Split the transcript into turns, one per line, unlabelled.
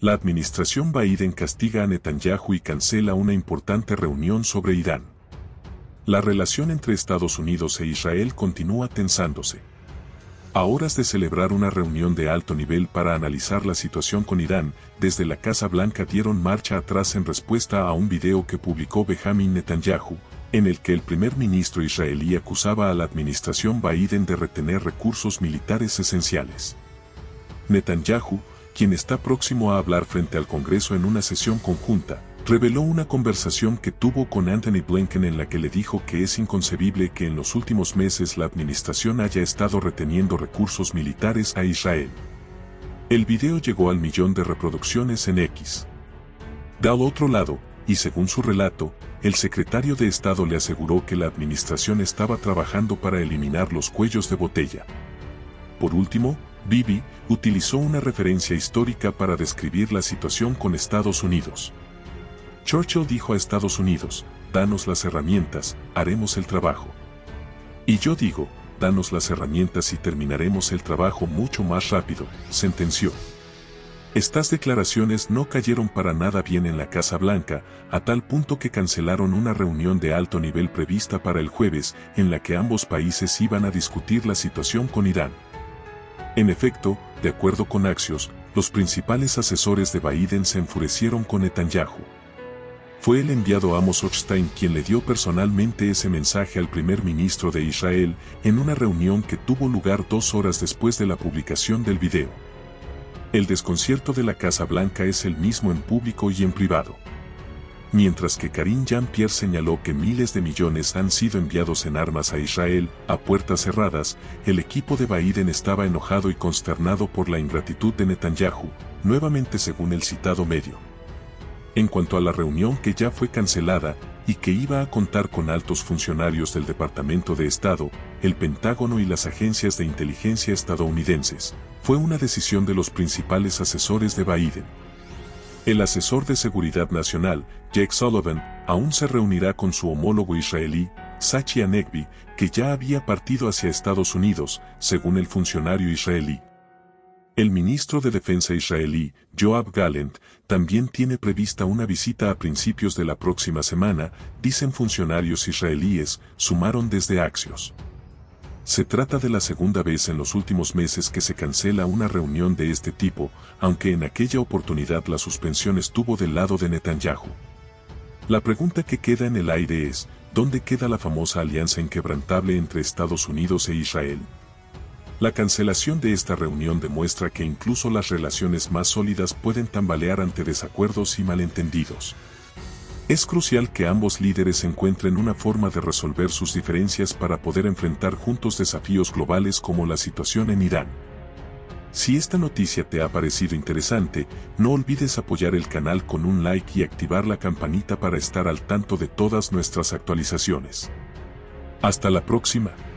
La administración Biden castiga a Netanyahu y cancela una importante reunión sobre Irán. La relación entre Estados Unidos e Israel continúa tensándose. A horas de celebrar una reunión de alto nivel para analizar la situación con Irán, desde la Casa Blanca dieron marcha atrás en respuesta a un video que publicó Benjamin Netanyahu, en el que el primer ministro israelí acusaba a la administración Biden de retener recursos militares esenciales. Netanyahu, quien está próximo a hablar frente al Congreso en una sesión conjunta, reveló una conversación que tuvo con Antony Blinken en la que le dijo que es inconcebible que en los últimos meses la administración haya estado reteniendo recursos militares a Israel. El video llegó al 1 millón de reproducciones en X. Del otro lado, y según su relato, el secretario de Estado le aseguró que la administración estaba trabajando para eliminar los cuellos de botella. Por último, Bibi utilizó una referencia histórica para describir la situación con Estados Unidos. Churchill dijo a Estados Unidos, danos las herramientas, haremos el trabajo. Y yo digo, danos las herramientas y terminaremos el trabajo mucho más rápido, sentenció. Estas declaraciones no cayeron para nada bien en la Casa Blanca, a tal punto que cancelaron una reunión de alto nivel prevista para el jueves, en la que ambos países iban a discutir la situación con Irán. En efecto, de acuerdo con Axios, los principales asesores de Biden se enfurecieron con Netanyahu. Fue el enviado Amos Hochstein quien le dio personalmente ese mensaje al primer ministro de Israel en una reunión que tuvo lugar 2 horas después de la publicación del video. El desconcierto de la Casa Blanca es el mismo en público y en privado. Mientras que Karine Jean-Pierre señaló que miles de millones han sido enviados en armas a Israel, a puertas cerradas, el equipo de Biden estaba enojado y consternado por la ingratitud de Netanyahu, nuevamente según el citado medio. En cuanto a la reunión que ya fue cancelada, y que iba a contar con altos funcionarios del Departamento de Estado, el Pentágono y las agencias de inteligencia estadounidenses, fue una decisión de los principales asesores de Biden. El asesor de Seguridad Nacional, Jake Sullivan, aún se reunirá con su homólogo israelí, Tzachi Hanegbi, que ya había partido hacia Estados Unidos, según el funcionario israelí. El ministro de Defensa israelí, Yoav Gallant, también tiene prevista una visita a principios de la próxima semana, dicen funcionarios israelíes, sumaron desde Axios. Se trata de la segunda vez en los últimos meses que se cancela una reunión de este tipo, aunque en aquella oportunidad la suspensión estuvo del lado de Netanyahu. La pregunta que queda en el aire es, ¿dónde queda la famosa alianza inquebrantable entre Estados Unidos e Israel? La cancelación de esta reunión demuestra que incluso las relaciones más sólidas pueden tambalear ante desacuerdos y malentendidos. Es crucial que ambos líderes encuentren una forma de resolver sus diferencias para poder enfrentar juntos desafíos globales como la situación en Irán. Si esta noticia te ha parecido interesante, no olvides apoyar el canal con un like y activar la campanita para estar al tanto de todas nuestras actualizaciones. Hasta la próxima.